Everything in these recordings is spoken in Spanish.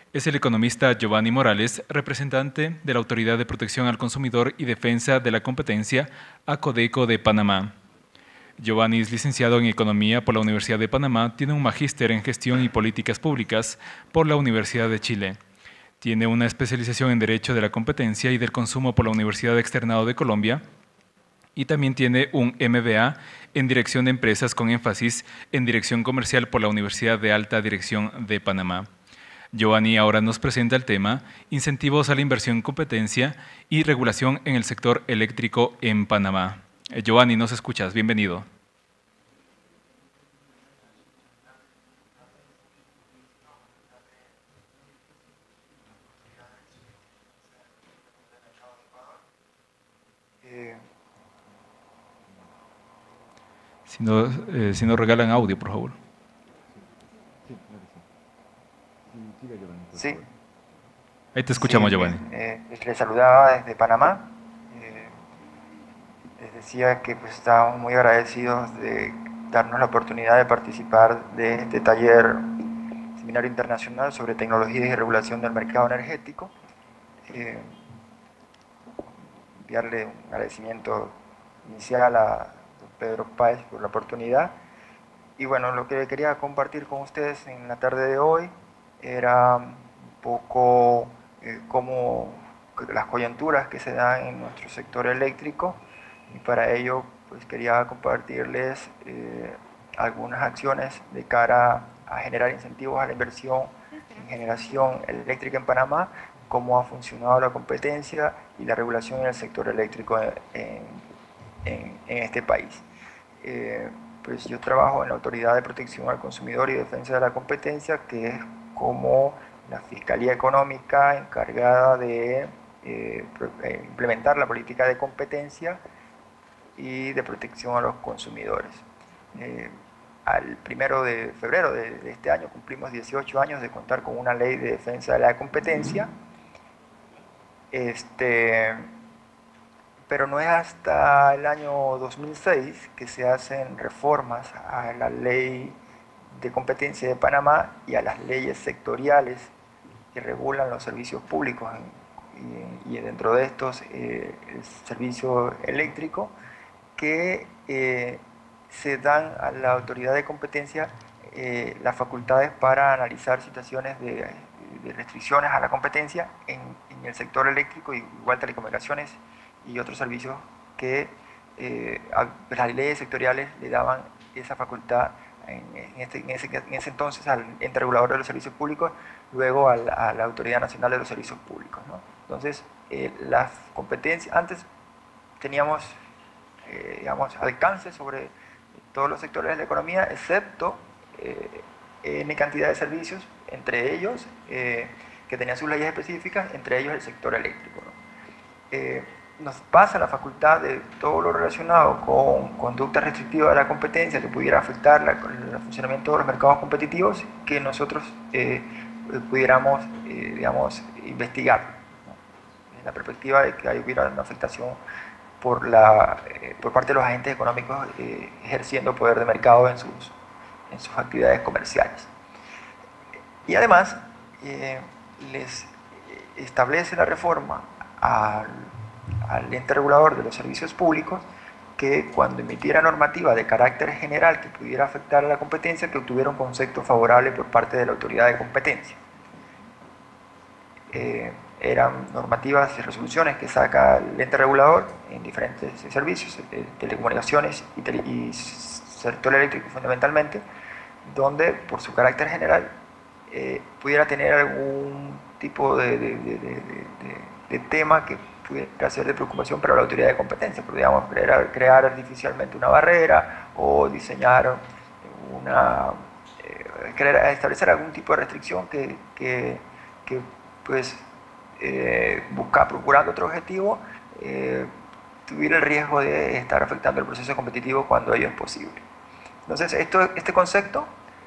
Es el economista Giovanni Morales, representante de la Autoridad de Protección al Consumidor y Defensa de la Competencia, ACODECO de Panamá. Giovanni es licenciado en Economía por la Universidad de Panamá, tiene un magíster en Gestión y Políticas Públicas por la Universidad de Chile. Tiene una especialización en Derecho de la Competencia y del Consumo por la Universidad Externado de Colombia y también tiene un MBA en Dirección de Empresas con énfasis en Dirección Comercial por la Universidad de Alta Dirección de Panamá. Giovanni ahora nos presenta el tema Incentivos a la inversión en competencia y regulación en el sector eléctrico en Panamá. Giovanni, ¿nos escuchas? Bienvenido. Si nos regalan audio, por favor. Sí, Ahí te escuchamos, sí, Giovanni. les saludaba desde Panamá. Les decía que pues estábamos muy agradecidos de darnos la oportunidad de participar de este taller, seminario internacional sobre tecnologías y regulación del mercado energético. Enviarle un agradecimiento inicial a don Pedro Páez por la oportunidad. Y bueno, lo que quería compartir con ustedes en la tarde de hoy era un poco cómo las coyunturas que se dan en nuestro sector eléctrico, y para ello pues quería compartirles algunas acciones de cara a generar incentivos a la inversión en generación eléctrica en Panamá, cómo ha funcionado la competencia y la regulación en el sector eléctrico en este país. Pues yo trabajo en la Autoridad de Protección al Consumidor y Defensa de la Competencia, que es como la Fiscalía Económica encargada de implementar la política de competencia y de protección a los consumidores. Al 1 de febrero de este año cumplimos 18 años de contar con una ley de defensa de la competencia. Pero no es hasta el año 2006 que se hacen reformas a la ley de competencia de Panamá y a las leyes sectoriales que regulan los servicios públicos, y dentro de estos el servicio eléctrico, que se dan a la autoridad de competencia las facultades para analizar situaciones de restricciones a la competencia en el sector eléctrico, igual telecomunicaciones y otros servicios que las leyes sectoriales le daban esa facultad en ese entonces al ente regulador de los servicios públicos, luego a la Autoridad Nacional de los Servicios Públicos, ¿no? Entonces, las competencias, antes teníamos, digamos, alcance sobre todos los sectores de la economía, excepto N cantidad de servicios, entre ellos, que tenían sus leyes específicas, entre ellos el sector eléctrico, ¿no? Nos pasa la facultad de todo lo relacionado con conductas restrictivas de la competencia que pudiera afectar el funcionamiento de los mercados competitivos, que nosotros pudiéramos, digamos, investigar, ¿no? En la perspectiva de que hubiera una afectación por parte de los agentes económicos ejerciendo poder de mercado en sus actividades comerciales. Y además, les establece la reforma al ente regulador de los servicios públicos que cuando emitiera normativa de carácter general que pudiera afectar a la competencia, que obtuviera un concepto favorable por parte de la autoridad de competencia. Eran normativas y resoluciones que saca el ente regulador en diferentes servicios, telecomunicaciones y sector eléctrico fundamentalmente, donde por su carácter general pudiera tener algún tipo de tema que pudiera ser de preocupación para la autoridad de competencia. Podríamos crear artificialmente una barrera o diseñar establecer algún tipo de restricción que pues procurando otro objetivo, tuviera el riesgo de estar afectando el proceso competitivo cuando ello es posible. Entonces, este concepto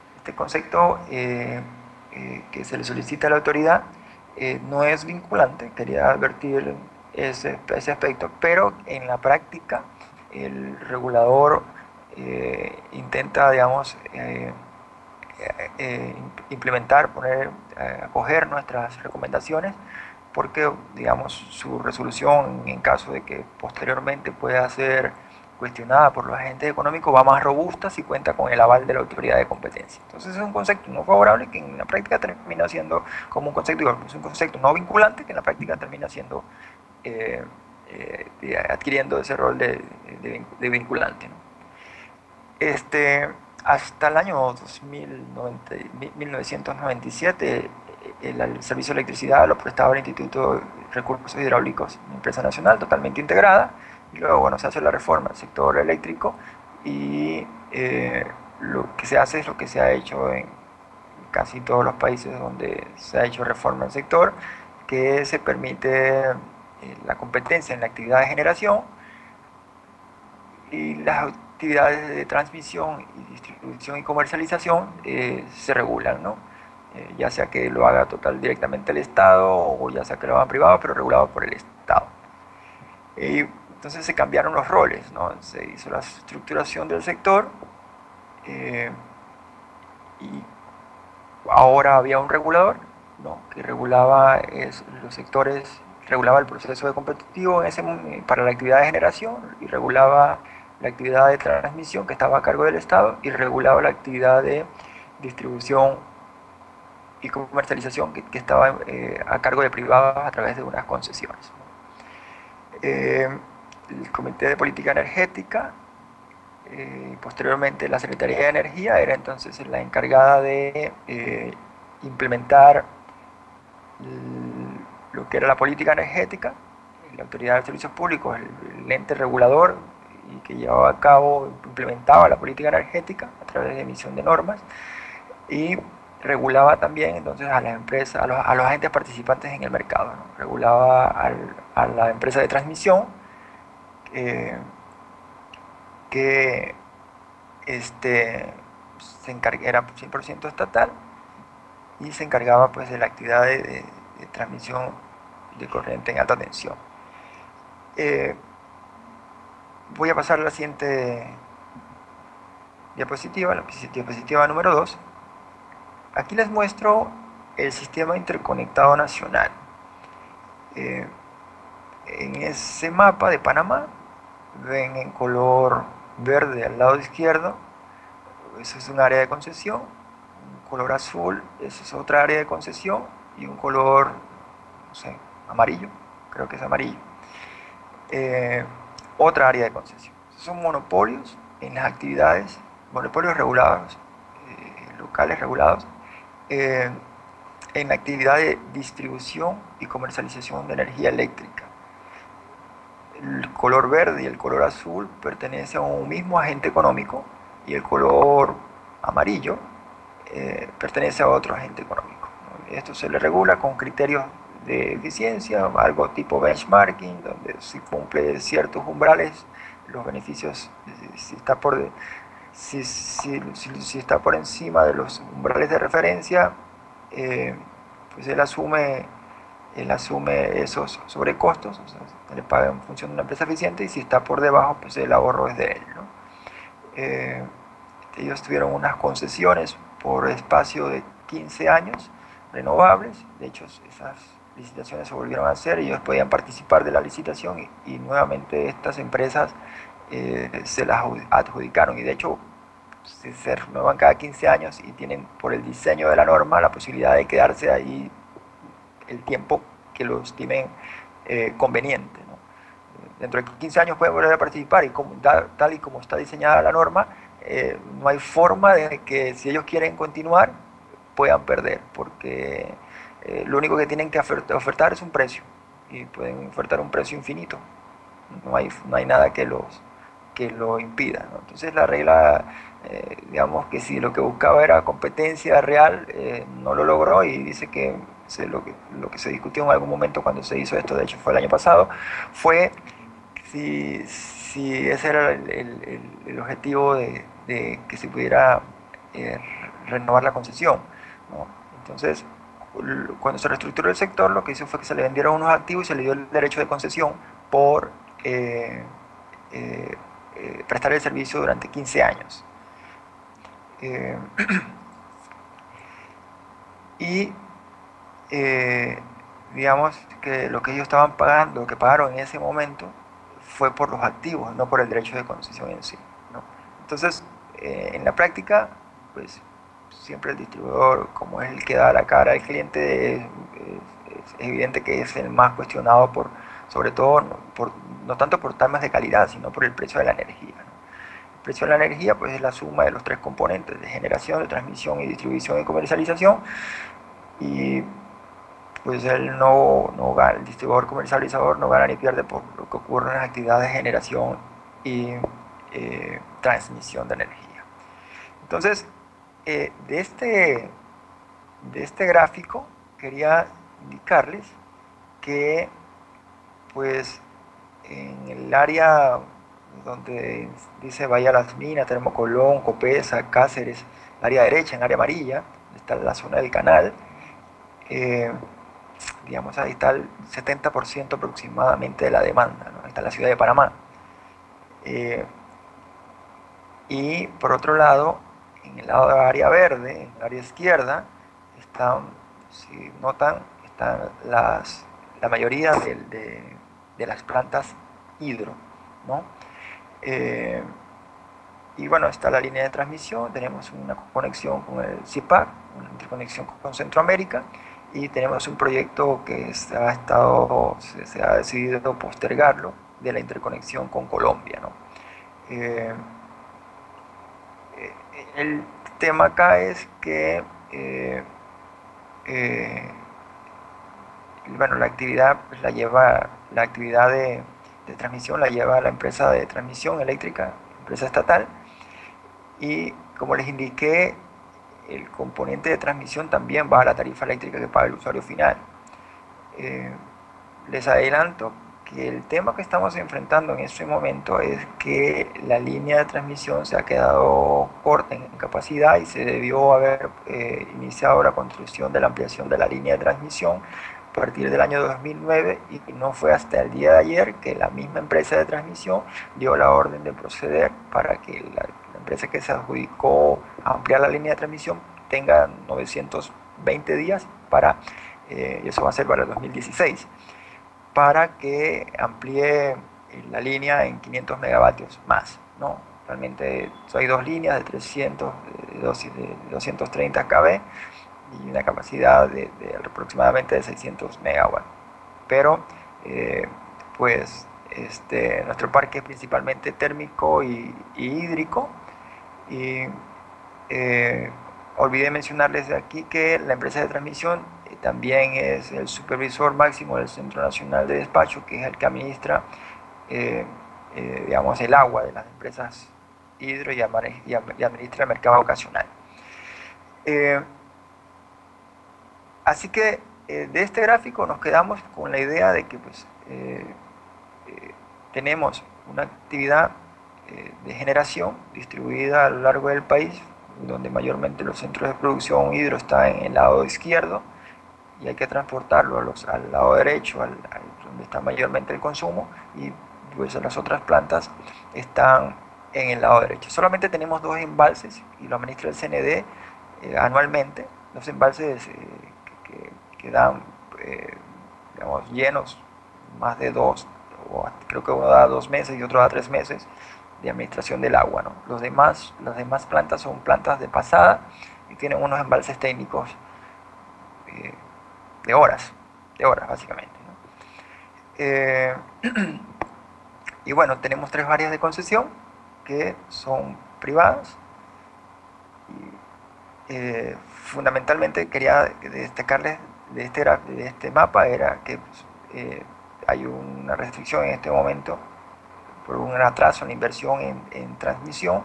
que se le solicita a la autoridad no es vinculante, quería advertir ese aspecto, pero en la práctica el regulador intenta, digamos, implementar, acoger nuestras recomendaciones, porque, digamos, su resolución, en caso de que posteriormente pueda ser cuestionada por los agentes económicos, va más robusta si cuenta con el aval de la autoridad de competencia. Entonces es un concepto no favorable que en la práctica termina siendo como un concepto, es un concepto no vinculante que en la práctica termina siendo adquiriendo ese rol de vinculante, ¿no? Hasta el año 1997 el servicio de electricidad lo prestaba el Instituto de Recursos Hidráulicos, una empresa nacional totalmente integrada, y luego, bueno, se hace la reforma del sector eléctrico y lo que se hace es lo que se ha hecho en casi todos los países donde se ha hecho reforma del sector, que se permite la competencia en la actividad de generación y las actividades de transmisión y distribución y comercialización se regulan, ¿no? Ya sea que lo haga total directamente el Estado o ya sea que lo haga privado, pero regulado por el Estado. Entonces se cambiaron los roles, ¿no? Se hizo la estructuración del sector y ahora había un regulador, ¿no? Que regulaba los sectores, regulaba el proceso de competitivo para la actividad de generación y regulaba la actividad de transmisión que estaba a cargo del Estado y regulaba la actividad de distribución y comercialización que estaba a cargo de privados a través de unas concesiones. El Comité de Política Energética, posteriormente la Secretaría de Energía, era entonces la encargada de implementar lo que era la política energética, la Autoridad de Servicios Públicos, el ente regulador y que llevaba a cabo, implementaba la política energética a través de emisión de normas y regulaba también entonces a las empresas, a los agentes participantes en el mercado, ¿no? Regulaba a la empresa de transmisión que era 100% estatal y se encargaba pues de la actividad de transmisión de corriente en alta tensión. Voy a pasar a la siguiente diapositiva, la diapositiva número 2. Aquí les muestro el sistema interconectado nacional. En ese mapa de Panamá ven en color verde al lado izquierdo, eso es un área de concesión, un color azul, eso es otra área de concesión, y un color, no sé, amarillo, creo que es amarillo, otra área de concesión. Son monopolios en las actividades, monopolios regulados, locales regulados, en la actividad de distribución y comercialización de energía eléctrica. El color verde y el color azul pertenecen a un mismo agente económico y el color amarillo pertenece a otro agente económico, ¿no? Esto se le regula con criterios de eficiencia, algo tipo benchmarking, donde si cumple ciertos umbrales, los beneficios, si está por encima de los umbrales de referencia, pues él asume esos sobrecostos, o sea, le paga en función de una empresa eficiente, y si está por debajo, pues el ahorro es de él, ¿no? Ellos tuvieron unas concesiones por espacio de 15 años renovables. De hecho, esas licitaciones se volvieron a hacer y ellos podían participar de la licitación y nuevamente estas empresas se las adjudicaron, y de hecho se renuevan cada 15 años y tienen, por el diseño de la norma, la posibilidad de quedarse ahí el tiempo que lo estimen conveniente, ¿no? Dentro de 15 años pueden volver a participar y tal y como está diseñada la norma, no hay forma de que, si ellos quieren continuar, puedan perder, porque lo único que tienen que ofertar es un precio, y pueden ofertar un precio infinito. No hay nada que lo impida, ¿no? Entonces la regla, digamos que si lo que buscaba era competencia real, no lo logró, y dice que lo que se discutió en algún momento cuando se hizo esto, de hecho fue el año pasado, fue si ese era el objetivo de que se pudiera renovar la concesión, ¿no? Entonces, cuando se reestructuró el sector, lo que hizo fue que se le vendieron unos activos y se le dio el derecho de concesión por prestar el servicio durante 15 años. y digamos que lo que ellos estaban pagando, lo que pagaron en ese momento, fue por los activos, no por el derecho de concesión en sí, ¿no? Entonces, en la práctica, pues siempre el distribuidor, como es el que da la cara al cliente, es evidente que es el más cuestionado por, sobre todo, no tanto por temas de calidad, sino por el precio de la energía, ¿no? El precio de la energía, pues, es la suma de los tres componentes: de generación, de transmisión y distribución y comercialización. Y pues él no gana, el distribuidor comercializador no gana ni pierde por lo que ocurre en las actividades de generación y transmisión de energía. Entonces, de este gráfico quería indicarles que, pues, en el área donde dice Bahía Las Minas, tenemos Colón, Copesa, Cáceres, área derecha, en área amarilla, está la zona del canal. Digamos, ahí está el 70% aproximadamente de la demanda, ¿no? Ahí está la ciudad de Panamá. Y por otro lado, en el lado de la área verde, en el área izquierda, están, si notan, están la mayoría de las plantas hidro, ¿no? Y bueno, está la línea de transmisión, tenemos una conexión con el CIPAC, una interconexión con Centroamérica, y tenemos un proyecto que se ha decidido postergarlo, de la interconexión con Colombia, ¿no? Eh, el tema acá es que bueno, la actividad pues, la actividad de transmisión la lleva la empresa de transmisión eléctrica, empresa estatal, y como les indiqué, el componente de transmisión también va a la tarifa eléctrica que paga el usuario final. Les adelanto que el tema que estamos enfrentando en este momento es que la línea de transmisión se ha quedado corta en capacidad y se debió haber iniciado la construcción de la ampliación de la línea de transmisión a partir del año 2009, y no fue hasta el día de ayer que la misma empresa de transmisión dio la orden de proceder para que la empresa que se adjudicó a ampliar la línea de transmisión tenga 920 días para, y eso va a ser para el 2016, para que amplíe la línea en 500 megavatios más, ¿no? Realmente hay dos líneas de 300, de 230 kb y una capacidad de aproximadamente de 600 megawatts. Pero, pues, nuestro parque es principalmente térmico y hídrico. Y olvidé mencionarles de aquí que la empresa de transmisión también es el supervisor máximo del Centro Nacional de Despacho, que es el que administra, digamos, el agua de las empresas hidro y administra el mercado ocasional. Así que de este gráfico nos quedamos con la idea de que, pues, tenemos una actividad de generación distribuida a lo largo del país, donde mayormente los centros de producción hidro están en el lado izquierdo, y hay que transportarlo al lado derecho, donde está mayormente el consumo, y pues las otras plantas están en el lado derecho. Solamente tenemos dos embalses, y lo administra el CND anualmente, dos embalses que dan, digamos, llenos más de dos, o creo que uno da 2 meses y otro da 3 meses de administración del agua, ¿no? Las demás plantas son plantas de pasada y tienen unos embalses técnicos de horas básicamente, ¿no? Y bueno, tenemos 3 áreas de concesión que son privadas. Y, fundamentalmente quería destacarles de este mapa era que hay una restricción en este momento por un atraso en la inversión en transmisión,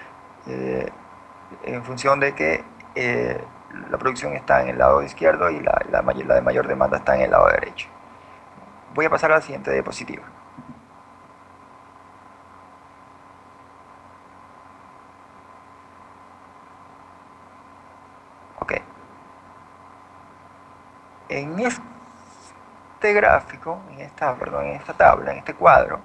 en función de que la producción está en el lado izquierdo y la de mayor demanda está en el lado derecho. Voy a pasar a la siguiente diapositiva. Ok. En este gráfico, en esta tabla, en este cuadro,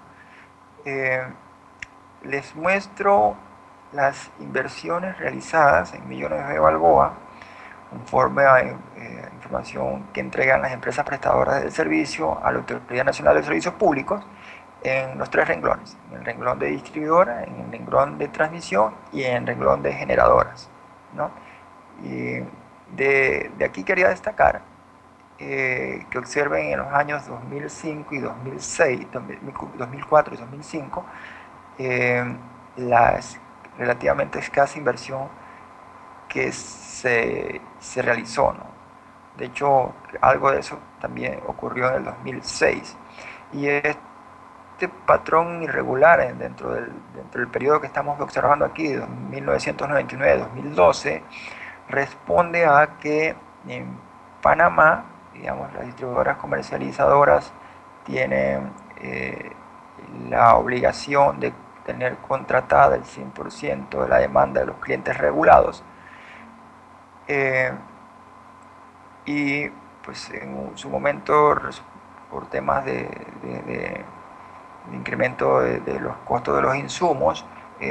les muestro las inversiones realizadas en millones de balboa conforme a información que entregan las empresas prestadoras del servicio a la Autoridad Nacional de Servicios Públicos en los 3 renglones: en el renglón de distribuidora, en el renglón de transmisión y en el renglón de generadoras, ¿no? Y de aquí quería destacar que observen en los años 2005 y 2006, 2004 y 2005, la relativamente escasa inversión que se realizó, ¿no? De hecho, algo de eso también ocurrió en el 2006. Y este patrón irregular dentro del periodo que estamos observando aquí, de 1999-2012, responde a que en Panamá, digamos, las distribuidoras comercializadoras tienen la obligación de tener contratada el 100% de la demanda de los clientes regulados, y pues en su momento, por temas de incremento de los costos de los insumos,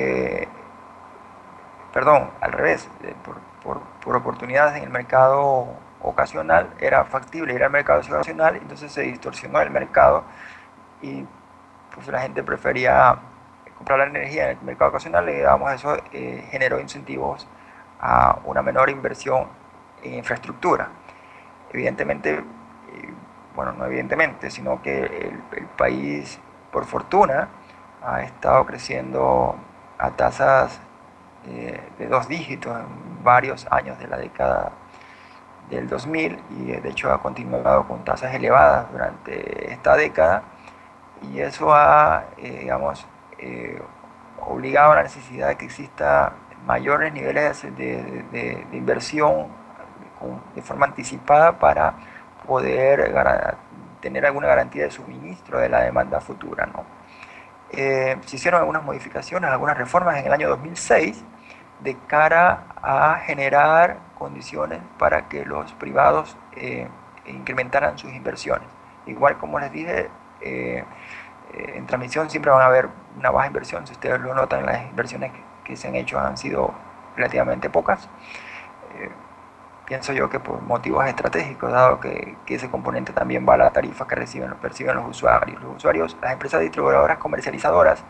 perdón, al revés, por oportunidades en el mercado ocasional, era factible ir al mercado ocasional, entonces se distorsionó el mercado y pues la gente prefería comprar la energía en el mercado ocasional, y digamos, eso generó incentivos a una menor inversión en infraestructura. Evidentemente, bueno, no evidentemente, sino que el país, por fortuna, ha estado creciendo a tasas de 2 dígitos en varios años de la década del 2000, y de hecho ha continuado con tasas elevadas durante esta década, y eso ha, digamos, obligado a la necesidad de que exista mayores niveles de inversión de forma anticipada para poder tener alguna garantía de suministro de la demanda futura, ¿no? Se hicieron algunas modificaciones, algunas reformas en el año 2006 de cara a generar condiciones para que los privados incrementaran sus inversiones. Igual, como les dije, en transmisión siempre van a haber una baja inversión. Si ustedes lo notan, las inversiones que se han hecho han sido relativamente pocas. Pienso yo que por motivos estratégicos, dado que ese componente también va a la tarifa que perciben los usuarios. Los usuarios, las empresas distribuidoras comercializadoras,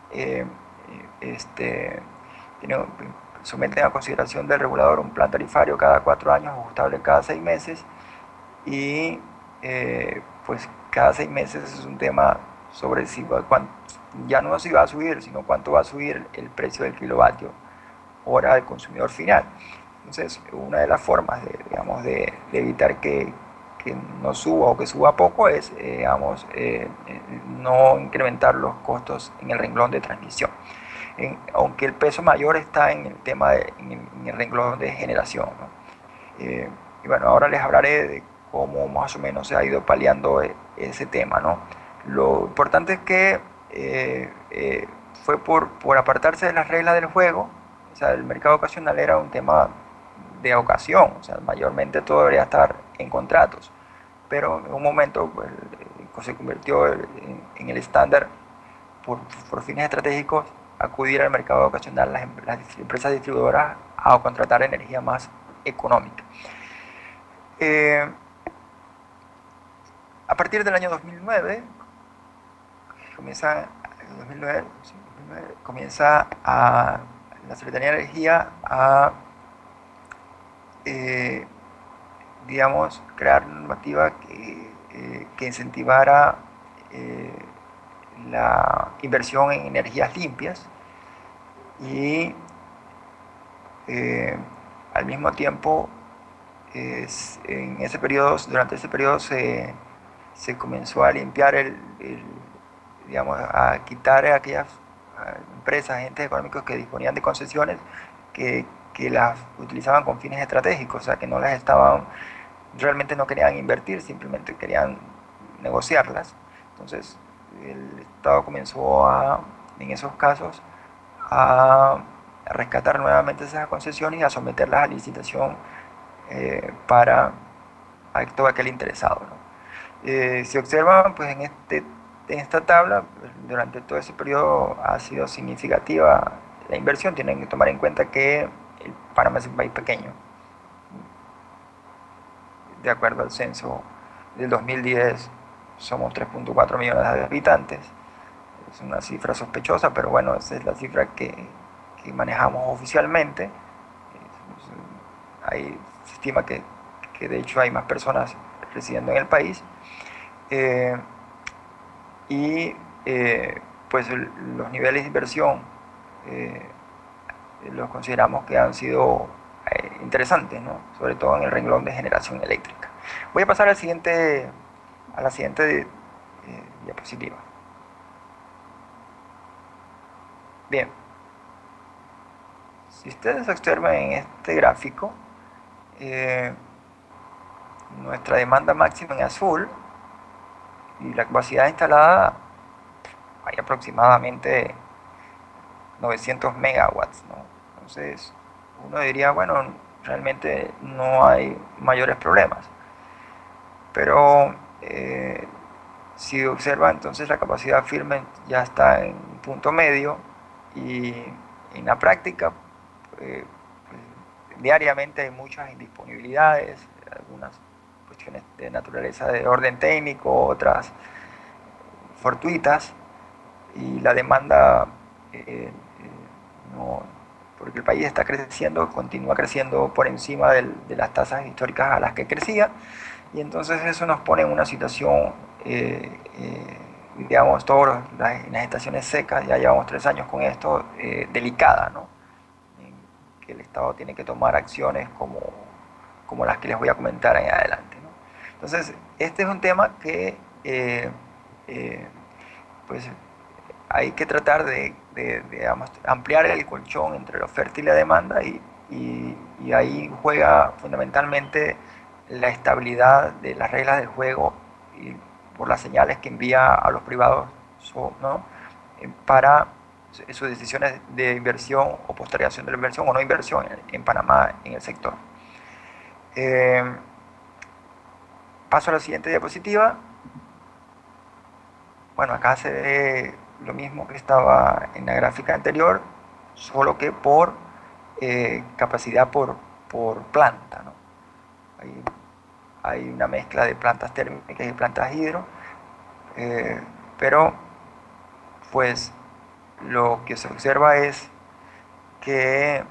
someten a consideración del regulador un plan tarifario cada 4 años, ajustable cada 6 meses, y pues cada 6 meses es un tema sobre si ya no si va a subir, sino cuánto va a subir el precio del kilovatio hora del consumidor final. Entonces, una de las formas digamos, de evitar que no suba o que suba poco es, digamos, no incrementar los costos en el renglón de transmisión. Aunque el peso mayor está en el tema en el renglón de generación, ¿no? Y bueno, ahora les hablaré de cómo más o menos se ha ido paliando ese tema, ¿no? Lo importante es que fue por apartarse de las reglas del juego. O sea, el mercado ocasional era un tema de ocasión, o sea, mayormente todo debería estar en contratos, pero en un momento pues, se convirtió en el estándar por fines estratégicos acudir al mercado ocasional las empresas distribuidoras a contratar energía más económica. A partir del año 2009 comienza la Secretaría de Energía a digamos, crear normativa que incentivara la inversión en energías limpias, y al mismo tiempo durante ese periodo se comenzó a limpiar digamos, a quitar a aquellas empresas, agentes económicos que disponían de concesiones que las utilizaban con fines estratégicos, o sea, que no las realmente no querían invertir, simplemente querían negociarlas. Entonces, el Estado comenzó en esos casos, a rescatar nuevamente esas concesiones y a someterlas a licitación para todo aquel interesado, ¿no? Si observan, pues en esta tabla, durante todo ese periodo ha sido significativa la inversión. Tienen que tomar en cuenta que Panamá es un país pequeño, de acuerdo al censo del 2010, somos 3.4 millones de habitantes. Es una cifra sospechosa, pero bueno, esa es la cifra que manejamos oficialmente. Se estima que de hecho hay más personas residiendo en el país. Pues los niveles de inversión los consideramos que han sido interesantes, ¿no? Sobre todo en el renglón de generación eléctrica. Voy a pasar a la siguiente diapositiva. Bien, si ustedes observan en este gráfico, nuestra demanda máxima en azul y la capacidad instalada hay aproximadamente 900 megawatts, ¿no? Entonces uno diría, bueno, realmente no hay mayores problemas, pero si observa, entonces la capacidad firme ya está en punto medio, y en la práctica pues, diariamente hay muchas indisponibilidades, algunas cuestiones de naturaleza de orden técnico, otras fortuitas, y la demanda no, porque el país está creciendo, continúa creciendo por encima de las tasas históricas a las que crecía, y entonces eso nos pone en una situación, digamos, en las estaciones secas, ya llevamos 3 años con esto, delicada, ¿no? En que el Estado tiene que tomar acciones como las que les voy a comentar en adelante, ¿no? Entonces, este es un tema que pues hay que tratar de ampliar el colchón entre la oferta y la demanda, y ahí juega fundamentalmente la estabilidad de las reglas del juego y por las señales que envía a los privados, ¿no? Para sus decisiones de inversión o postergación de la inversión o no inversión en Panamá en el sector. Paso a la siguiente diapositiva. Bueno, acá se ve lo mismo que estaba en la gráfica anterior, solo que por capacidad por planta, ¿no? Hay una mezcla de plantas térmicas y plantas hidro, pero pues lo que se observa es que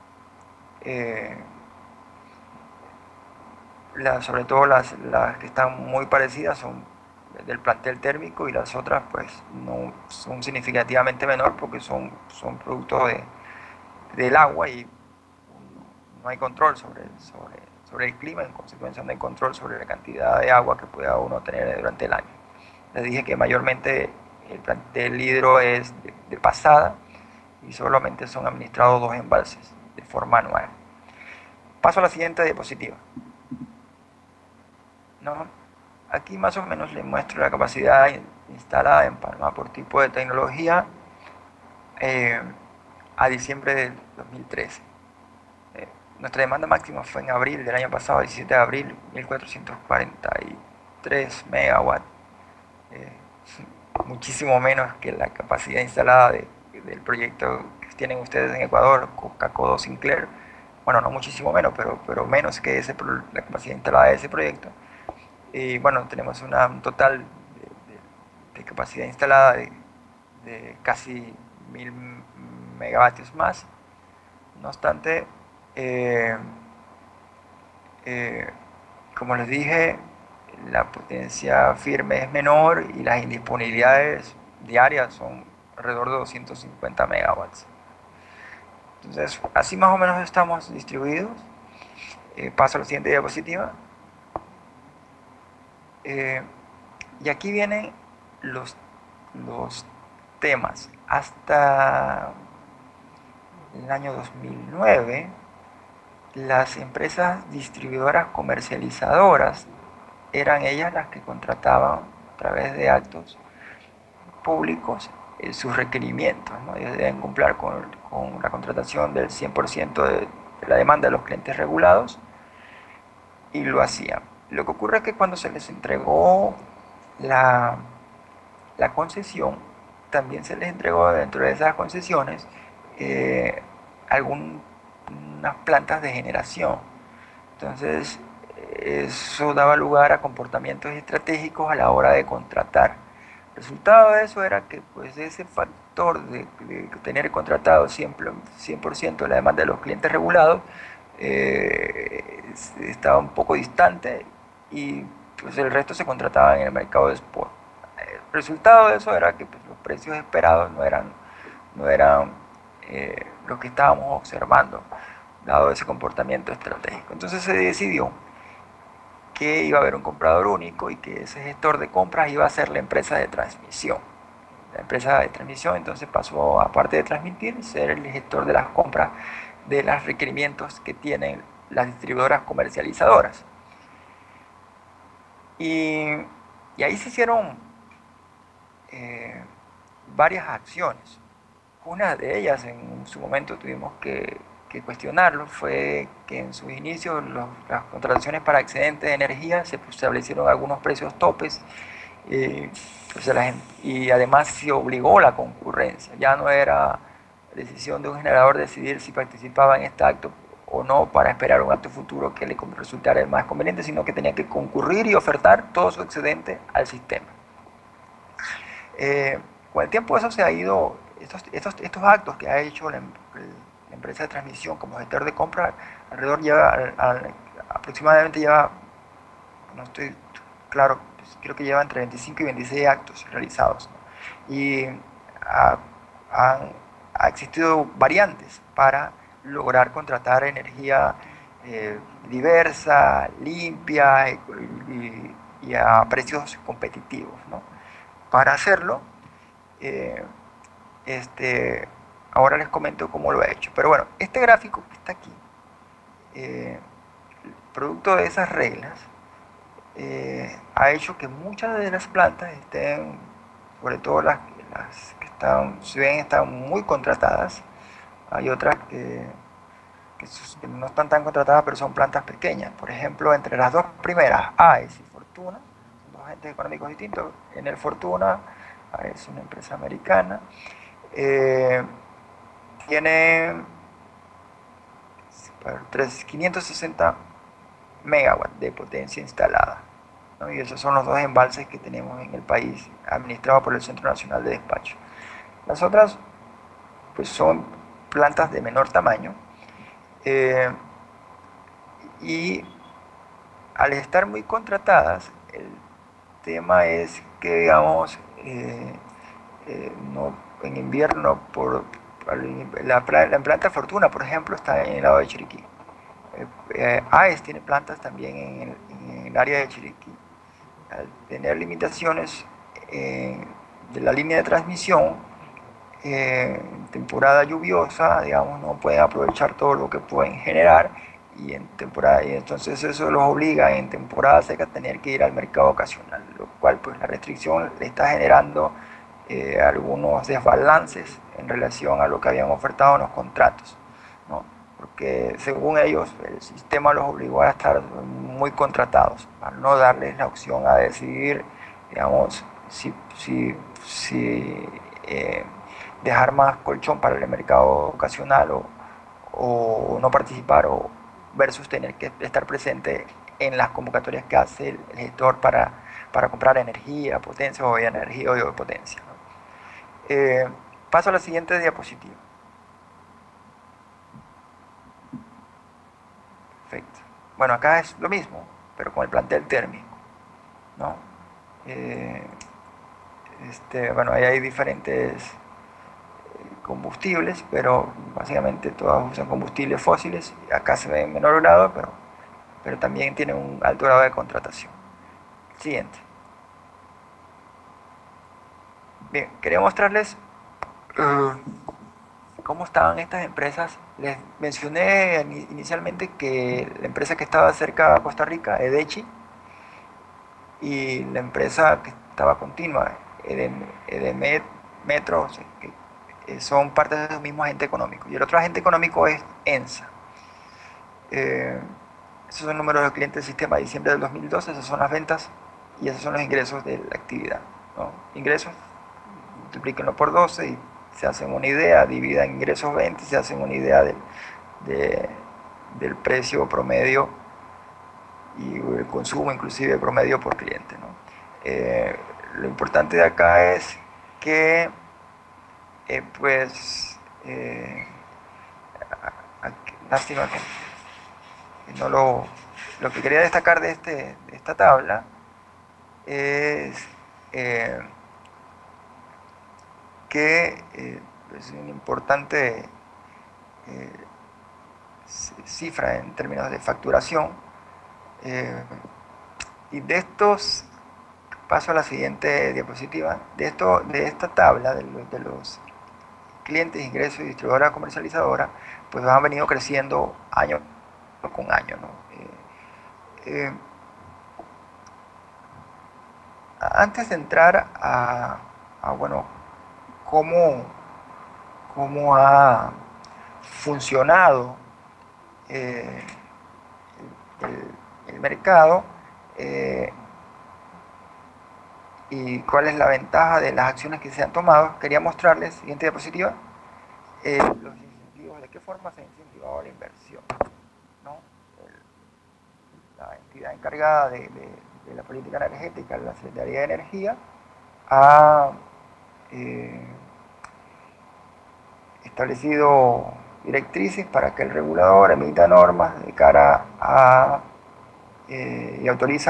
sobre todo las que están muy parecidas son del plantel térmico, y las otras pues no son significativamente menor porque son producto del agua, y no hay control sobre el clima, en consecuencia no hay control sobre la cantidad de agua que pueda uno tener durante el año. Les dije que mayormente el plantel hidro es de pasada y solamente son administrados 2 embalses de forma anual. Paso a la siguiente diapositiva. ¿No? Aquí más o menos les muestro la capacidad instalada en Panamá por tipo de tecnología a diciembre del 2013. Nuestra demanda máxima fue en abril del año pasado, 17 de abril, 1443 megawatts, muchísimo menos que la capacidad instalada del proyecto que tienen ustedes en Ecuador, Cacodo Sinclair. Bueno, no muchísimo menos, pero menos que la capacidad instalada de ese proyecto. Y bueno, tenemos un total de capacidad instalada de casi 1000 megavatios más. No obstante, como les dije, la potencia firme es menor y las indisponibilidades diarias son alrededor de 250 megawatts. Entonces, así más o menos estamos distribuidos. Paso a la siguiente diapositiva. Y aquí vienen los temas. Hasta el año 2009, las empresas distribuidoras comercializadoras eran ellas las que contrataban a través de actos públicos sus requerimientos, ¿no? Ellos deben cumplir con la contratación del 100% de la demanda de los clientes regulados, y lo hacían. Lo que ocurre es que cuando se les entregó la concesión, también se les entregó dentro de esas concesiones algunas plantas de generación. Entonces, eso daba lugar a comportamientos estratégicos a la hora de contratar. El resultado de eso era que pues, ese factor de tener contratado 100% de la demanda de los clientes regulados estaba un poco distante y pues, el resto se contrataba en el mercado de spot. El resultado de eso era que pues, los precios esperados no eran lo que estábamos observando, dado ese comportamiento estratégico. Entonces se decidió que iba a haber un comprador único y que ese gestor de compras iba a ser la empresa de transmisión. La empresa de transmisión entonces pasó, aparte de transmitir, ser el gestor de las compras de los requerimientos que tienen las distribuidoras comercializadoras. Y ahí se hicieron varias acciones. Una de ellas, en su momento tuvimos que cuestionarlo, fue que en sus inicios las contrataciones para excedentes de energía se establecieron algunos precios topes y además se obligó la concurrencia. Ya no era decisión de un generador decidir si participaba en este acto o no para esperar un acto futuro que le resultara el más conveniente, sino que tenía que concurrir y ofertar todo su excedente al sistema. Con el tiempo eso se ha ido, estos actos que ha hecho la empresa de transmisión como gestor de compra, alrededor aproximadamente lleva, no estoy claro, creo que lleva entre 25 y 26 actos realizados, ¿no? Y ha existido variantes para lograr contratar energía diversa, limpia y a precios competitivos, ¿no? Para hacerlo, ahora les comento cómo lo he hecho. Pero bueno, este gráfico que está aquí, producto de esas reglas, ha hecho que muchas de las plantas estén, sobre todo las que están, si ven, están muy contratadas. Hay otras que no están tan contratadas, pero son plantas pequeñas. Por ejemplo, entre las dos primeras, AES y Fortuna, son dos agentes económicos distintos. En el Fortuna, es una empresa americana, tiene 560 megawatts de potencia instalada, ¿no? Y esos son los dos embalses que tenemos en el país, administrados por el Centro Nacional de Despacho. Las otras pues, son plantas de menor tamaño, y al estar muy contratadas, el tema es que, digamos, no, en invierno, la planta Fortuna, por ejemplo, está en el lado de Chiriquí. AES tiene plantas también en el área de Chiriquí. Al tener limitaciones de la línea de transmisión, en temporada lluviosa, digamos, no pueden aprovechar todo lo que pueden generar, y entonces eso los obliga en temporada seca a tener que ir al mercado ocasional, lo cual pues la restricción le está generando algunos desbalances en relación a lo que habían ofertado en los contratos, ¿no? Porque según ellos el sistema los obligó a estar muy contratados, a no darles la opción a decidir, digamos, si dejar más colchón para el mercado ocasional o no participar, o versus tener que estar presente en las convocatorias que hace el gestor para comprar energía, potencia o energía o potencia, ¿no? Paso a la siguiente diapositiva. Perfecto. Bueno, acá es lo mismo, pero con el plantel térmico, ¿no? Bueno, ahí hay diferentes combustibles, pero básicamente todas usan combustibles fósiles. Acá se ve en menor grado, pero también tienen un alto grado de contratación. Siguiente. Bien, quería mostrarles cómo estaban estas empresas. Les mencioné inicialmente que la empresa que estaba cerca de Costa Rica, Edechi, y la empresa que estaba continua, Edemet, Metro, o sea, que son parte del mismo agente económico. Y el otro agente económico es ENSA. Esos son números de clientes del sistema de diciembre del 2012, esas son las ventas y esos son los ingresos de la actividad, ¿no? Ingresos, multiplíquenlo por 12 y se hacen una idea, dividan ingresos 20 y se hacen una idea del precio promedio y el consumo inclusive promedio por cliente, ¿no? Lo importante de acá es que lástima que no lo que quería destacar de esta tabla es que es una importante cifra en términos de facturación, y de estos, paso a la siguiente diapositiva, de esta tabla de los clientes, ingresos y distribuidora comercializadora, pues han venido creciendo año con año, ¿no? Antes de entrar bueno, cómo ha funcionado el mercado y cuál es la ventaja de las acciones que se han tomado, quería mostrarles, siguiente diapositiva, los incentivos, de qué forma se ha incentivado la inversión, ¿no? La entidad encargada de la política energética, la Secretaría de Energía, ha establecido directrices para que el regulador emita normas de cara a y autoriza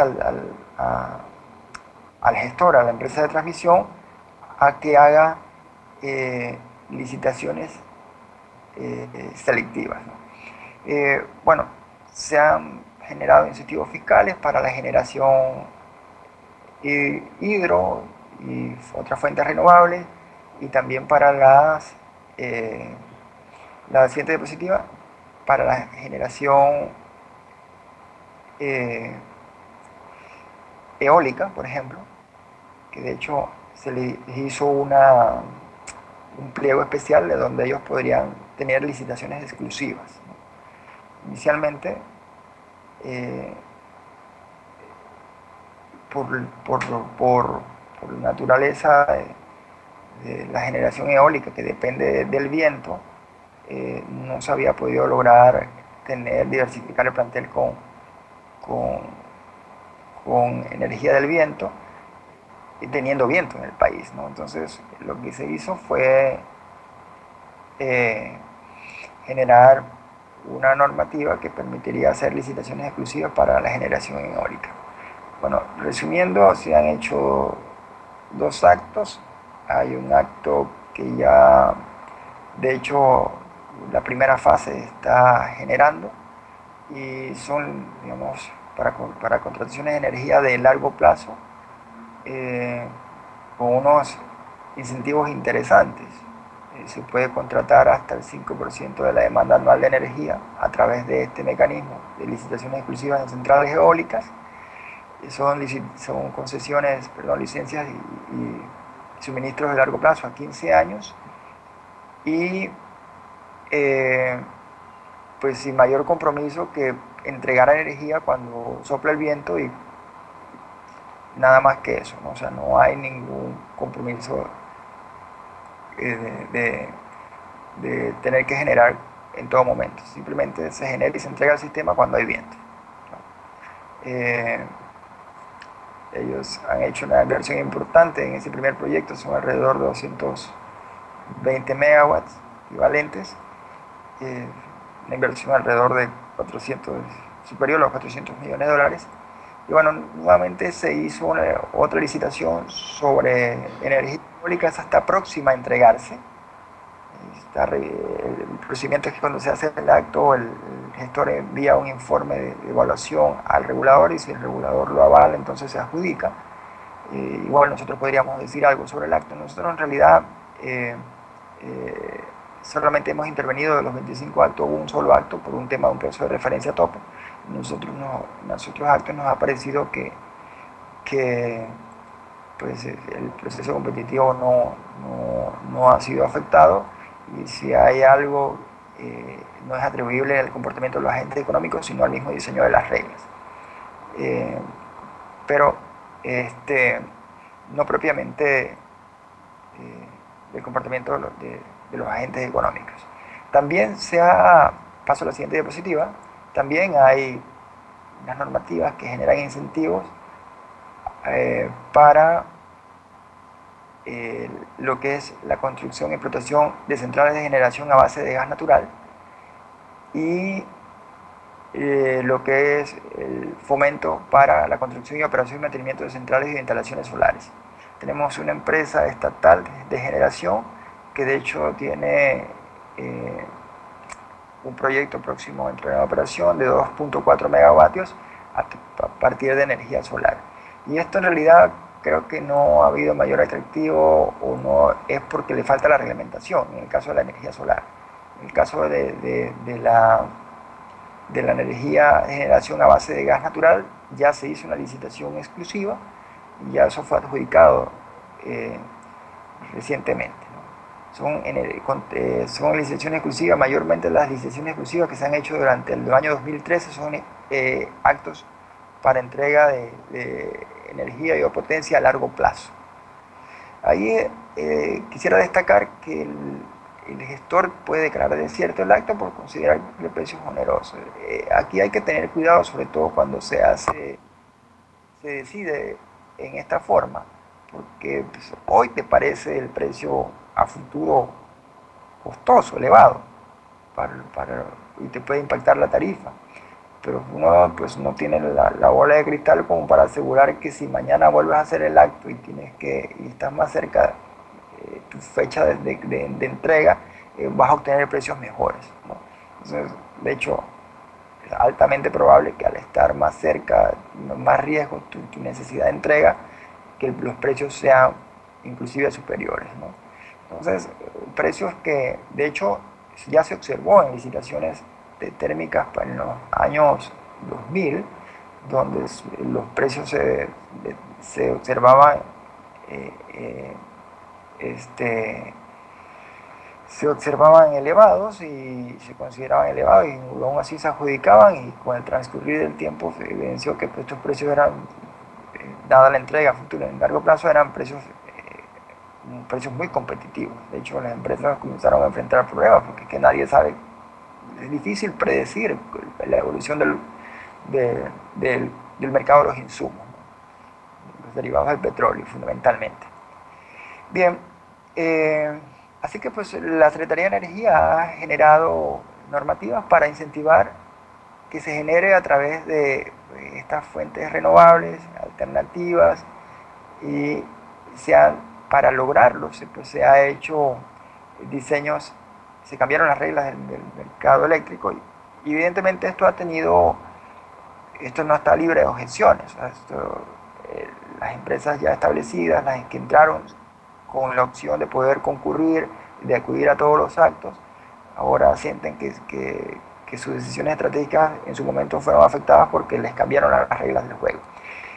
al gestor, a la empresa de transmisión, a que haga licitaciones selectivas, ¿no? Bueno, se han generado incentivos fiscales para la generación hidro y otras fuentes renovables, y también para la siguiente diapositiva, para la generación eólica, por ejemplo, que de hecho se les hizo un pliego especial de donde ellos podrían tener licitaciones exclusivas, ¿no? Inicialmente, por naturaleza de la generación eólica, que depende del viento, no se había podido lograr diversificar el plantel con energía del viento, y teniendo viento en el país, ¿no? Entonces lo que se hizo fue generar una normativa que permitiría hacer licitaciones exclusivas para la generación eólica. Bueno, resumiendo, se han hecho dos actos. Hay un acto que ya, de hecho, la primera fase está generando, y son, digamos, para contrataciones de energía de largo plazo, con unos incentivos interesantes. Se puede contratar hasta el 5% de la demanda anual de energía a través de este mecanismo de licitaciones exclusivas en centrales eólicas. Son concesiones, perdón, licencias y suministros de largo plazo a 15 años, y pues sin mayor compromiso que entregar energía cuando sopla el viento, y nada más que eso, ¿no? O sea, no hay ningún compromiso de tener que generar en todo momento. Simplemente se genera y se entrega al sistema cuando hay viento, ¿no? Ellos han hecho una inversión importante en ese primer proyecto, son alrededor de 220 megawatts equivalentes, una inversión alrededor de 400, superior a los 400 millones de dólares. Y bueno, nuevamente se hizo otra licitación sobre energía eólica, esa está próxima a entregarse. El procedimiento es que cuando se hace el acto, el gestor envía un informe de evaluación al regulador, y si el regulador lo avala, entonces se adjudica. Igual nosotros podríamos decir algo sobre el acto. Nosotros en realidad solamente hemos intervenido de los 25 actos, un solo acto por un tema de un proceso de referencia tope. En los otros actos nos ha parecido que pues, el proceso competitivo no ha sido afectado, y si hay algo, no es atribuible al comportamiento de los agentes económicos, sino al mismo diseño de las reglas. Pero no propiamente del comportamiento de los agentes económicos. También paso a la siguiente diapositiva, también hay unas normativas que generan incentivos para lo que es la construcción y explotación de centrales de generación a base de gas natural y lo que es el fomento para la construcción y operación y mantenimiento de centrales y de instalaciones solares. Tenemos una empresa estatal de generación que de hecho tiene un proyecto próximo a entrar en operación de 2.4 megavatios a partir de energía solar. Y esto en realidad creo que no ha habido mayor atractivo o no es porque le falta la reglamentación en el caso de la energía solar. En el caso de la energía de generación a base de gas natural ya se hizo una licitación exclusiva y ya eso fue adjudicado recientemente. Son licitaciones exclusivas, mayormente las licitaciones exclusivas que se han hecho durante el año 2013 son actos para entrega de energía y o potencia a largo plazo. Ahí quisiera destacar que el gestor puede declarar desierto el acto por considerar el precio oneroso. Aquí hay que tener cuidado, sobre todo cuando se decide en esta forma, porque pues, hoy te parece el precio a futuro costoso, elevado, y te puede impactar la tarifa. Pero uno pues, no tiene la bola de cristal como para asegurar que si mañana vuelves a hacer el acto y estás más cerca de tu fecha de entrega, vas a obtener precios mejores, ¿no? Entonces, de hecho, es altamente probable que al estar más cerca, más riesgo tu necesidad de entrega, que los precios sean inclusive superiores, ¿no? Entonces, precios que de hecho ya se observó en licitaciones térmicas en los años 2000, donde los precios se observaban elevados y se consideraban elevados y aún así se adjudicaban, y con el transcurrir del tiempo se evidenció que estos precios eran, dada la entrega futura en largo plazo, eran precios muy competitivos. De hecho, las empresas comenzaron a enfrentar problemas porque es que nadie sabe, es difícil predecir la evolución del mercado de los insumos, ¿no? Los derivados del petróleo fundamentalmente. Bien, así que pues la Secretaría de Energía ha generado normativas para incentivar que se genere a través de estas fuentes renovables, alternativas, y para lograrlo se ha hecho diseños, se cambiaron las reglas del mercado eléctrico y evidentemente esto no está libre de objeciones. O sea, las empresas ya establecidas, las que entraron con la opción de poder concurrir, de acudir a todos los actos, ahora sienten que sus decisiones estratégicas en su momento fueron afectadas porque les cambiaron las reglas del juego.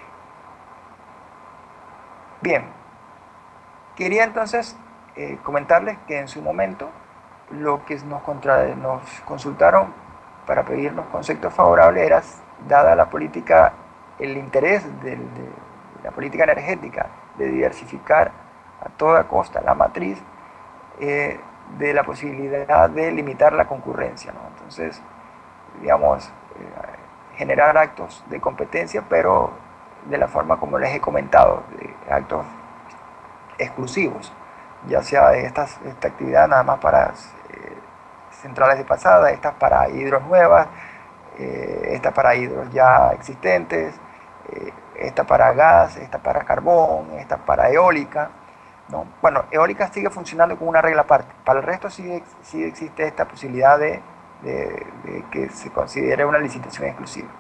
Bien, quería entonces comentarles que en su momento lo que nos consultaron para pedirnos conceptos favorables era, dada la política, el interés de la política energética de diversificar a toda costa la matriz, de la posibilidad de limitar la concurrencia, ¿no? Entonces, digamos, generar actos de competencia, pero de la forma como les he comentado, de actos exclusivos, ya sea esta actividad nada más para centrales de pasada, estas para hidros nuevas, esta para hidros ya existentes, esta para gas, esta para carbón, esta para eólica, ¿no? Bueno, eólica sigue funcionando como una regla aparte. Para el resto sí existe esta posibilidad de que se considere una licitación exclusiva.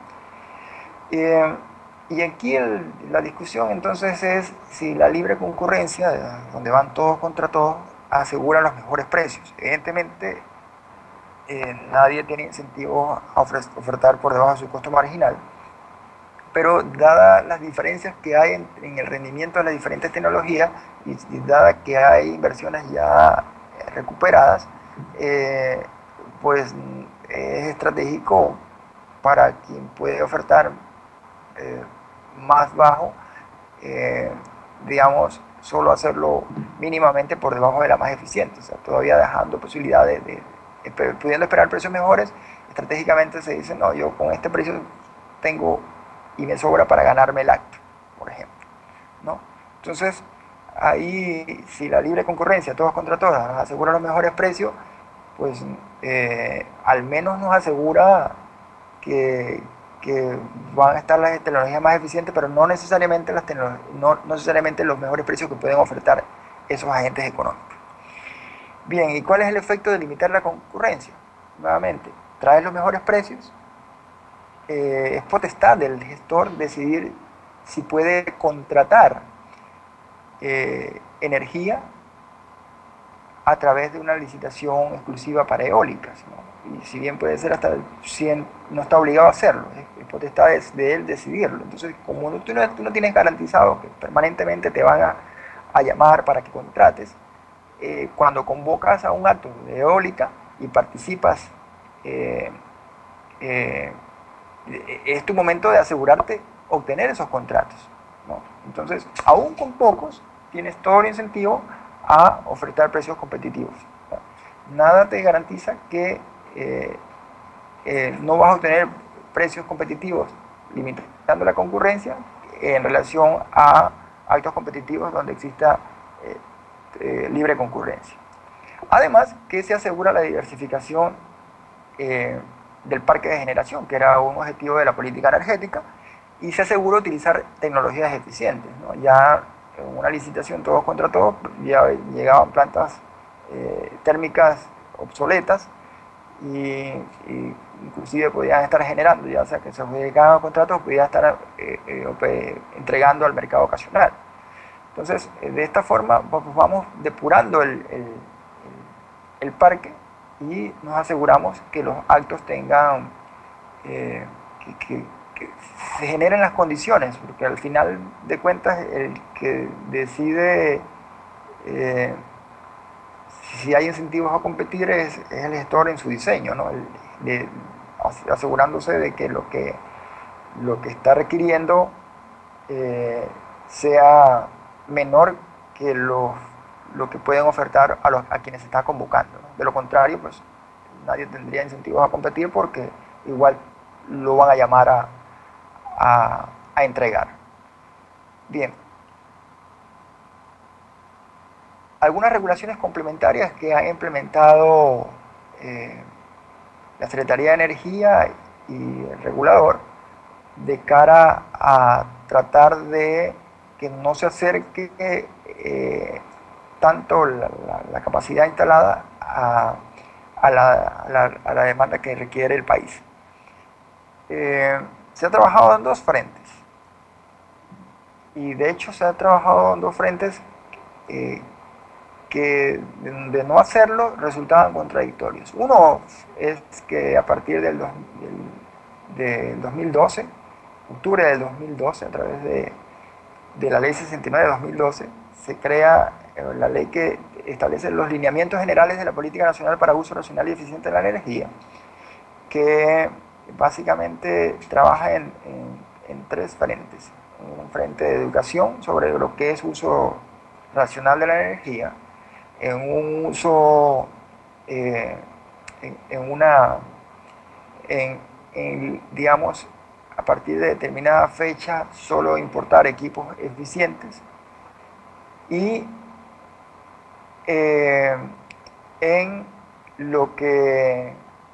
Y aquí la discusión entonces es si la libre concurrencia, donde van todos contra todos, asegura los mejores precios. Evidentemente, nadie tiene incentivo a ofertar por debajo de su costo marginal, pero dadas las diferencias que hay en el rendimiento de las diferentes tecnologías y dada que hay inversiones ya recuperadas, pues es estratégico para quien puede ofertar más bajo, digamos, solo hacerlo mínimamente por debajo de la más eficiente, o sea, todavía dejando posibilidades pudiendo esperar precios mejores. Estratégicamente se dice, no, yo con este precio tengo y me sobra para ganarme el acto, por ejemplo, ¿no? Entonces, ahí, si la libre concurrencia, todos contra todas, nos asegura los mejores precios, pues al menos nos asegura que van a estar las tecnologías más eficientes, pero no necesariamente, no necesariamente los mejores precios que pueden ofertar esos agentes económicos. Bien, ¿y cuál es el efecto de limitar la concurrencia? Nuevamente, traer los mejores precios, es potestad del gestor decidir si puede contratar energía a través de una licitación exclusiva para eólicas, ¿no? Y si bien puede ser hasta el 100, no está obligado a hacerlo, es potestad de él decidirlo. Entonces, como tú no tienes garantizado que permanentemente te van a llamar para que contrates, cuando convocas a un acto de eólica y participas, es tu momento de asegurarte obtener esos contratos, ¿no? Entonces, aún con pocos, tienes todo el incentivo a ofertar precios competitivos, ¿no? Nada te garantiza que no vas a obtener precios competitivos limitando la concurrencia en relación a actos competitivos donde exista libre concurrencia. Además, que se asegura la diversificación del parque de generación, que era un objetivo de la política energética, y se asegura utilizar tecnologías eficientes, ¿no? Ya en una licitación todos contra todos, ya llegaban plantas térmicas obsoletas y inclusive podían estar generando, ya sea que se adjudicaban a contratos, podían estar entregando al mercado ocasional. Entonces, de esta forma vamos depurando el parque y nos aseguramos que los actos tengan, que se generen las condiciones, porque al final de cuentas el que decide si hay incentivos a competir es el gestor en su diseño, ¿no? Asegurándose de que lo que está requiriendo sea menor que lo que pueden ofertar a quienes se está convocando, ¿no? De lo contrario, pues nadie tendría incentivos a competir porque igual lo van a llamar a entregar. Bien. Algunas regulaciones complementarias que ha implementado la Secretaría de Energía y el regulador de cara a tratar de que no se acerque tanto la capacidad instalada a la demanda que requiere el país. Se ha trabajado en dos frentes, y de hecho se ha trabajado en dos frentes que de no hacerlo resultaban contradictorios. Uno es que a partir del 2012, octubre del 2012, a través de la ley 69 de 2012, se crea la ley que establece los lineamientos generales de la Política Nacional para Uso Racional y Eficiente de la Energía, que básicamente trabaja en tres frentes. Un frente de educación sobre lo que es uso racional de la energía, en un uso, digamos, a partir de determinada fecha, solo importar equipos eficientes, y en lo que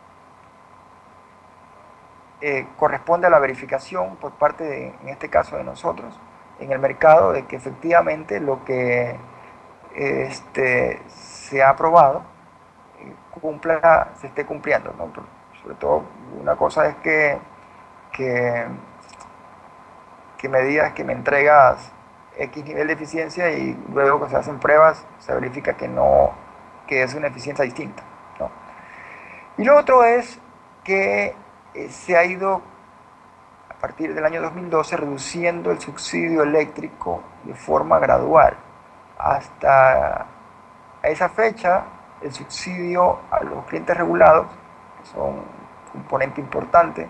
corresponde a la verificación por parte, en este caso de nosotros, en el mercado, de que efectivamente lo que se ha aprobado se esté cumpliendo, ¿no? Sobre todo, una cosa es que me digas que me entregas X nivel de eficiencia y luego que se hacen pruebas se verifica que es una eficiencia distinta, ¿no? Y lo otro es que se ha ido, a partir del año 2012, reduciendo el subsidio eléctrico de forma gradual. Hasta esa fecha, el subsidio a los clientes regulados, que son un componente importante,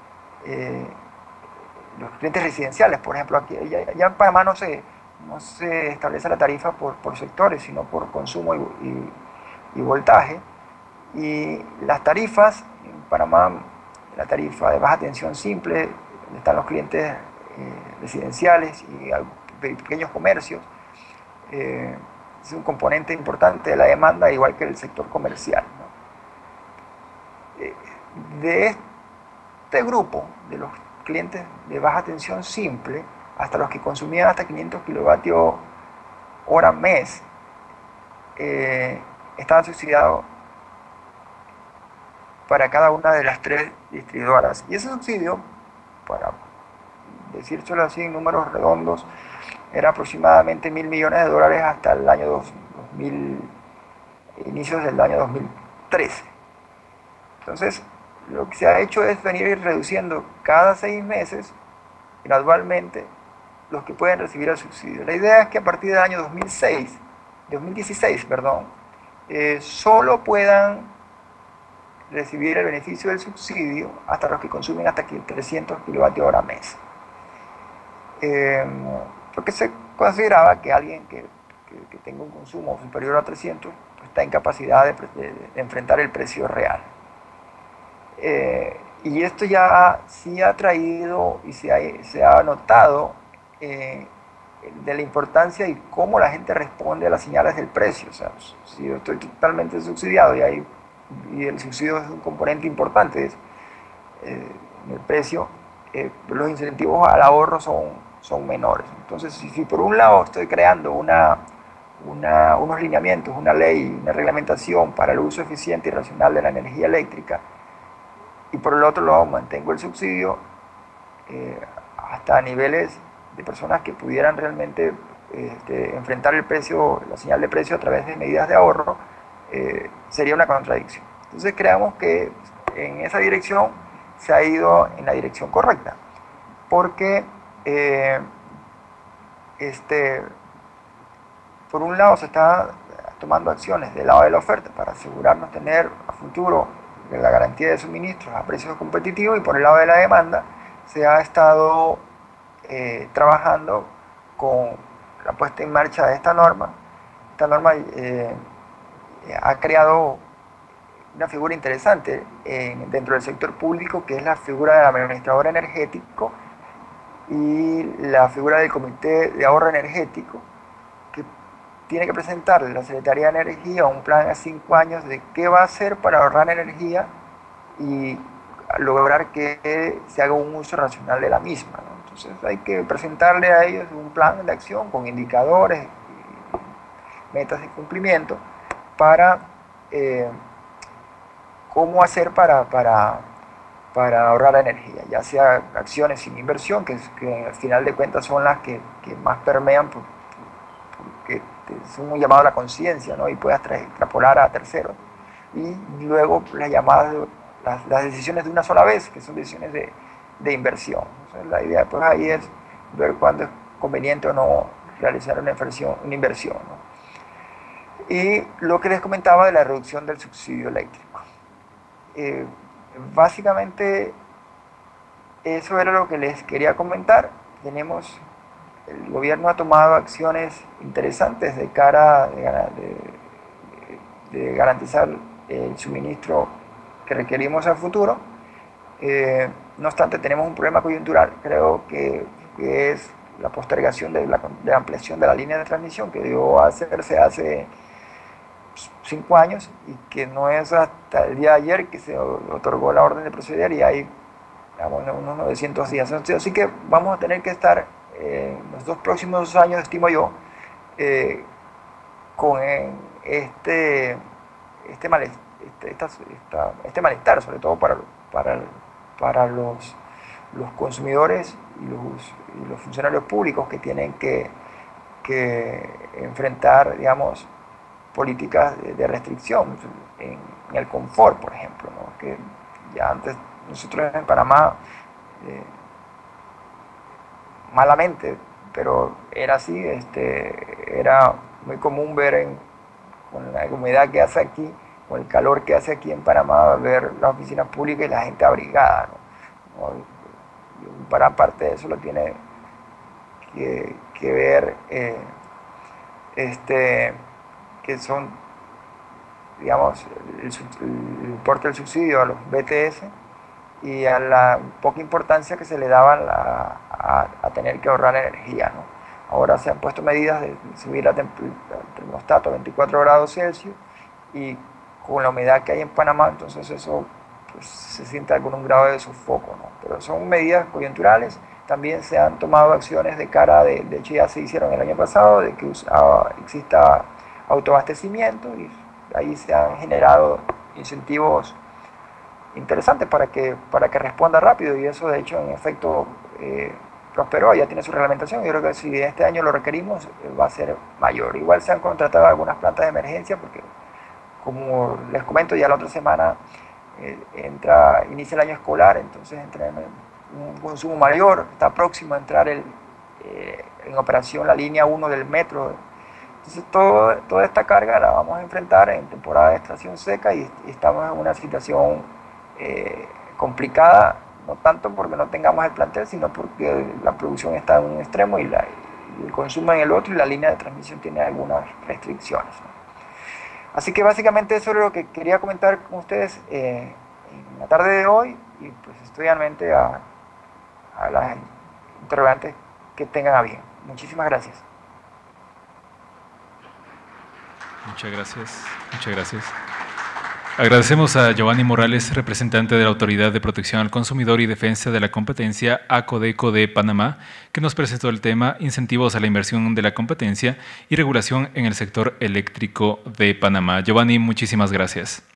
los clientes residenciales, por ejemplo, aquí ya en Panamá no se establece la tarifa por sectores, sino por consumo y voltaje. Y las tarifas en Panamá, la tarifa de baja tensión simple están los clientes residenciales y pequeños comercios. Es un componente importante de la demanda, igual que el sector comercial, ¿no? De este grupo, de los clientes de baja tensión simple, hasta los que consumían hasta 500 kilovatios hora mes, estaban subsidiados para cada una de las 3 distribuidoras. Y ese subsidio, para decírselo así en números redondos, era aproximadamente $1.000 millones hasta el año 2000, inicios del año 2013. Entonces, lo que se ha hecho es venir reduciendo cada 6 meses, gradualmente, los que pueden recibir el subsidio. La idea es que a partir del año 2016, solo puedan recibir el beneficio del subsidio hasta los que consumen hasta 300 kilovatios hora mes. Porque se consideraba que alguien que tenga un consumo superior a 300 pues, está en capacidad de enfrentar el precio real. Y esto ya sí ha traído y se ha notado de la importancia y cómo la gente responde a las señales del precio. O sea, si yo estoy totalmente subsidiado y el subsidio es un componente importante en el precio, los incentivos al ahorro son menores. Entonces, si por un lado estoy creando unos lineamientos, una ley, una reglamentación para el uso eficiente y racional de la energía eléctrica, y por el otro lado mantengo el subsidio hasta niveles de personas que pudieran realmente enfrentar el precio, la señal de precio a través de medidas de ahorro, sería una contradicción. Entonces creamos que en esa dirección se ha ido en la dirección correcta, porque por un lado se está tomando acciones del lado de la oferta para asegurarnos tener a futuro la garantía de suministros a precios competitivos, y por el lado de la demanda se ha estado trabajando con la puesta en marcha de esta norma. Esta norma ha creado una figura interesante dentro del sector público, que es la figura del administrador energético y la figura del comité de ahorro energético, que tiene que presentarle a la Secretaría de Energía un plan a 5 años de qué va a hacer para ahorrar energía y lograr que se haga un uso racional de la misma, ¿no? Entonces hay que presentarle a ellos un plan de acción con indicadores y metas de cumplimiento para cómo hacer para ahorrar energía, ya sea acciones sin inversión, que al final de cuentas son las que más permean porque son un llamado a la conciencia, ¿no? Y puedas extrapolar a terceros. Y luego las llamadas, las decisiones de una sola vez, que son decisiones de inversión. Entonces, la idea pues ahí es ver cuándo es conveniente o no realizar una inversión, ¿no? Y lo que les comentaba de la reducción del subsidio eléctrico. Básicamente eso era lo que les quería comentar. El gobierno ha tomado acciones interesantes de cara de garantizar el suministro que requerimos al futuro. No obstante, tenemos un problema coyuntural, creo que es la postergación de la ampliación de la línea de transmisión, que debió hacerse hace 5 años y que no es hasta el día de ayer que se otorgó la orden de proceder, y hay unos 900 días. Así que vamos a tener que estar los 2 próximos años, estimo yo, con este malestar, sobre todo para los consumidores y los funcionarios públicos que tienen que enfrentar, digamos, políticas de restricción en el confort, por ejemplo, ¿no? Que ya antes nosotros en Panamá, malamente, pero era así, era muy común ver con la humedad que hace aquí, con el calor que hace aquí en Panamá, ver las oficinas públicas y la gente abrigada, ¿no? Para parte de eso lo tiene que ver que son, digamos, el importe del subsidio a los BTS y a la poca importancia que se le daba a tener que ahorrar energía, ¿no? Ahora se han puesto medidas de subir el termostato a 24 grados Celsius y con la humedad que hay en Panamá, entonces eso pues, se siente con un grado de sofoco, ¿no? Pero son medidas coyunturales. También se han tomado acciones de cara, de hecho ya se hicieron el año pasado, de que exista autoabastecimiento y ahí se han generado incentivos interesantes para que responda rápido y eso de hecho en efecto prosperó, ya tiene su reglamentación. Yo creo que si este año lo requerimos va a ser mayor. Igual se han contratado algunas plantas de emergencia porque como les comento ya la otra semana inicia el año escolar, entonces entra en un consumo mayor, está próximo a entrar en operación la línea 1 del metro. Entonces toda esta carga la vamos a enfrentar en temporada de estación seca y estamos en una situación complicada, no tanto porque no tengamos el plantel, sino porque la producción está en un extremo y el consumo en el otro y la línea de transmisión tiene algunas restricciones, ¿no? Así que básicamente eso es lo que quería comentar con ustedes en la tarde de hoy y pues estoy realmente a las interrogantes que tengan a bien. Muchísimas gracias. Muchas gracias. Muchas gracias. Agradecemos a Giovanni Morales, representante de la Autoridad de Protección al Consumidor y Defensa de la Competencia, ACODECO de Panamá, que nos presentó el tema Incentivos a la inversión de la competencia y regulación en el sector eléctrico de Panamá. Giovanni, muchísimas gracias.